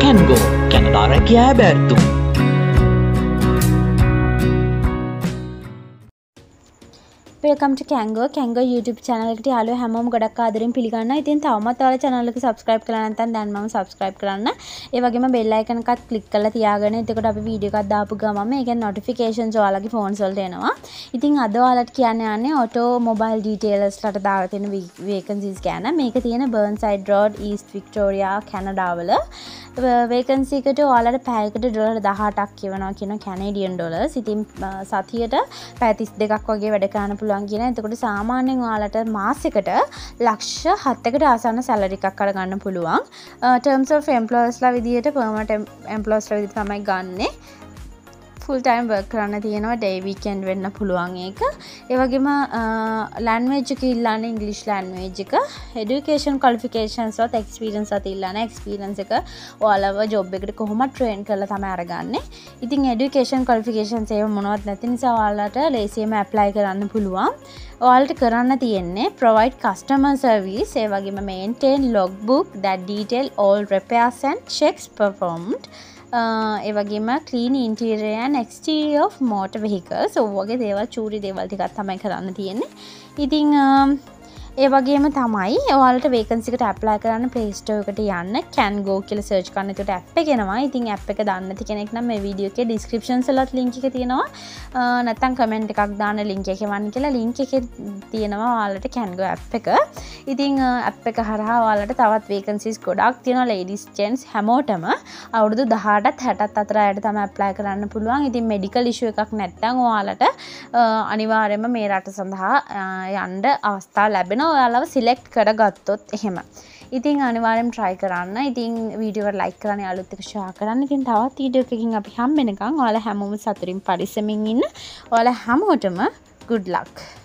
CanGo Canada que é aberto. Welcome to CanGo YouTube channel එකට යාළුවෝ හැමෝම ගොඩක් ආදරෙන් පිළිගන්නවා. ඉතින් තවමත් ඔයාලා channel එක subscribe කරලා නැත්නම් දැන් මම subscribe කරන්න. ඒ වගේම bell icon එකත් click කරලා තියාගන්න. එතකොට අපි වීඩියෝ එකක් දාපු ගමන් ඒකේ notifications ඔයාලගේ phones වලට එනවා. ඉතින් අද ඔයාලට කියන්න යන්නේ auto mobile detailers ලට දාලා තියෙන vacancies ගැන. මේක තියෙන Burnside Road East Victoria Canada වල vacancy එකට ඔයාලට පැයකට $18ක් කියවනවා කියන Canadian dollars. ඉතින් සතියට පැය 32ක් වගේ වැඩ කරන්න පුළුවන්. එතකොට සාමාන්‍යයෙන් ඔයාලට මාසෙකට ලක්ෂ 7කට ආසන්න සැලරි එකක් අරගන්න පුළුවන්. terms of employees ලා විදියට permanent employees ලා විදියට තමයි ගන්නෙ. full time work කරන්න තියෙනවා, day weekend වෙන්න පුළුවන් ඒක. ඒ වගේම language එක ඉල්ලන්නේ English language එක. education qualifications වත් experience වත් ඉල්ලන්නේ. experience එක ඔයාලව job එකට කොහොමද train කරලා තමයි අරගන්නේ. ඉතින් education qualifications ඒව මොනවත් නැති නිසා ඔයාලට ලේසියෙන්ම apply කරන්න පුළුවන්. ඔයාලට කරන්න තියෙන්නේ provide customer service, ඒ වගේම maintain logbook that detail all repairs and checks performed. ඒ වගේම clean interior and exterior of motor vehicles. ඔයගේ දේවල් චූරි දේවල් ටිකක් තමයි කරන්න තියෙන්නේ. ඉතින් ඒ වගේම තමයි ඔයාලට vacancy එකට apply කරන්න Play Store එකට යන්න CanGo කියලා search කරන්න. ඒකට app එක එනවා. ඉතින් app එක දන්නේ නැති කෙනෙක් නම් මේ වීඩියෝ එකේ description වලත් link එක තියෙනවා. නැත්නම් comment එකක් දාන්න link එක එවන්න කියලා link එකේ තියෙනවා ඔයාලට CanGo app එක. ඉතින් app එක හරහා ඔයාලට තවත් vacancies ගොඩක් තියෙනවා ladies gents හැමෝටම. අවුරුදු 18ත් 60ත් අතර අයට තමයි apply කරන්න පුළුවන්. ඉතින් medical issue එකක් නැත්නම් ඔයාලට අනිවාර්යයෙන්ම මේ රට සඳහා යන්න අවස්ථාව ලැබෙනවා. ඔයාලව සිලෙක්ට් කරගත්තොත් එහෙම. ඉතින් අනිවාර්යෙන් try කරන්න. ඉතින් වීඩියෝ එක like කරන්න, යාළුවොත් එක්ක share කරන්න. ඉතින් තවත් වීඩියෝ එකකින් අපි හම්බ වෙනකන් ඔයාලා හැමෝම සතුටින් පරිස්සමින් ඉන්න. ඔයාලා හැමෝටම good luck.